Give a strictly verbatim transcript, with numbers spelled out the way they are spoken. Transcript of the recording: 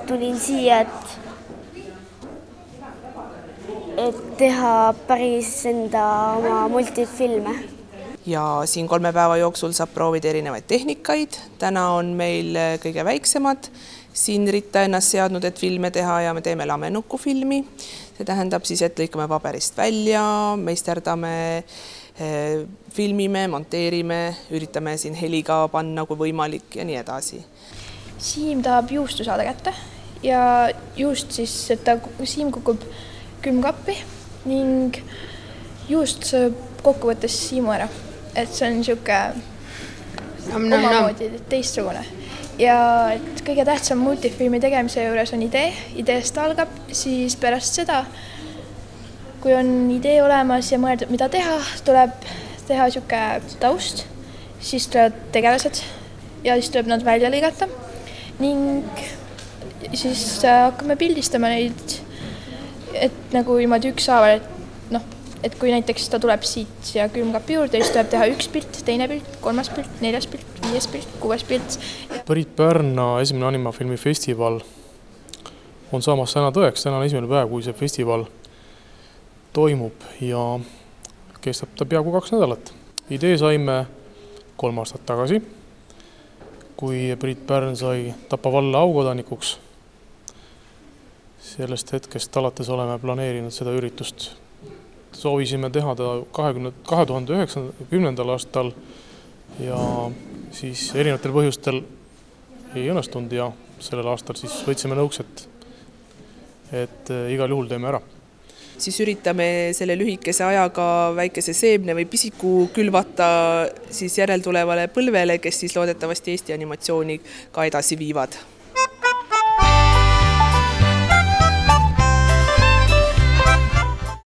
tulin siia, et, et teha päris enda oma multifilme. Ja siin kolme päeva jooksul saab proovida erinevaid tehnikaid. Täna on meil kõige väiksemad siin ritta ennast seadnud, et filme teha ja me teeme lamennukufilmi. See tähendab siis, et lõikame paberist välja, meisterdame, filmime, monteerime, üritame siin heliga panna kui võimalik ja nii edasi. Siim tahab juustu saada kätte ja juust siis, et ta, Siim kukub külmkappi ning juust sööb kokkuvõttes Siimu ära. Et see on niisugune omamoodi teistsugune. Ja et kõige tähtsam multifilmi tegemise juures on idee. Ideest algab, siis pärast seda, kui on idee olemas ja mõeldud, mida teha, tuleb teha niisugune taust, siis tulevad tegelased ja siis tuleb nad välja lõigata ning siis hakkame pildistama neid, et nagu ilmad ükshaaval, et noh, et kui näiteks ta tuleb siit ja külmkapi juurde, siis tuleb teha üks pilt, teine pilt, kolmas pilt, neljas pilt, viies pilt, kuues pilt. Priit Pärna esimene animafilmi festival on saamas täna tõeks. Täna on esimene päev, kui see festival toimub ja kestab ta peaaegu kaks nädalat. Idee saime kolm aastat tagasi, kui Priit Pärn sai Tapa valla aukodanikuks. Sellest hetkest alates oleme planeerinud seda üritust. Soovisime teha ta kahe tuhande üheksakümnendal aastal ja siis erinevatel põhjustel ei õnnestunud ja sellel aastal siis võtsime nõuks, et, et igal juhul teeme ära. Siis üritame selle lühikese ajaga väikese seemne või pisiku külvata siis järeltulevale põlvele, kes siis loodetavasti Eesti animatsiooni ka edasi viivad.